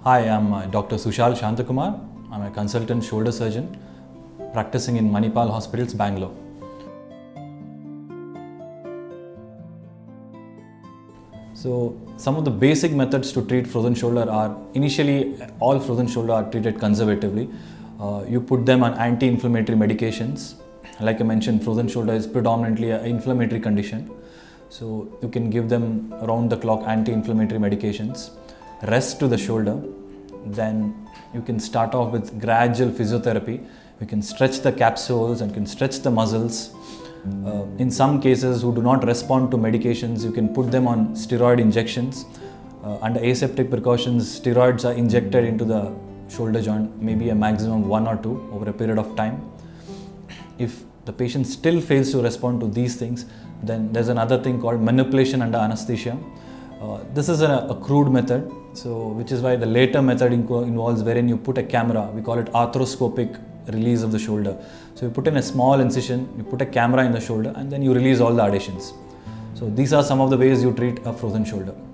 Hi, I'm Dr. Sushal Shanthakumar. I'm a consultant shoulder surgeon practicing in Manipal Hospitals, Bangalore. So, some of the basic methods to treat frozen shoulder are, initially all frozen shoulder are treated conservatively. You put them on anti-inflammatory medications. Like I mentioned, frozen shoulder is predominantly an inflammatory condition. So, you can give them around the clock anti-inflammatory medications. Rest to the shoulder. Then you can start off with gradual physiotherapy. You can stretch the capsules and can stretch the muscles. In some cases who do not respond to medications, you can put them on steroid injections. Under aseptic precautions, steroids are injected into the shoulder joint, maybe a maximum of 1 or 2 over a period of time. If the patient still fails to respond to these things, then there's another thing called manipulation under anesthesia. This is a crude method, which is why the later method involves wherein you put a camera. We call it arthroscopic release of the shoulder. So you put in a small incision, you put a camera in the shoulder, and then you release all the adhesions. So these are some of the ways you treat a frozen shoulder.